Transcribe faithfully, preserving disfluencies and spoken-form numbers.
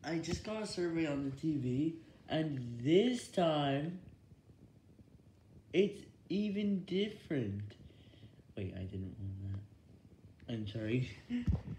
I just got a survey on the T V, and this time, it's even different. Wait, I didn't want that. I'm sorry.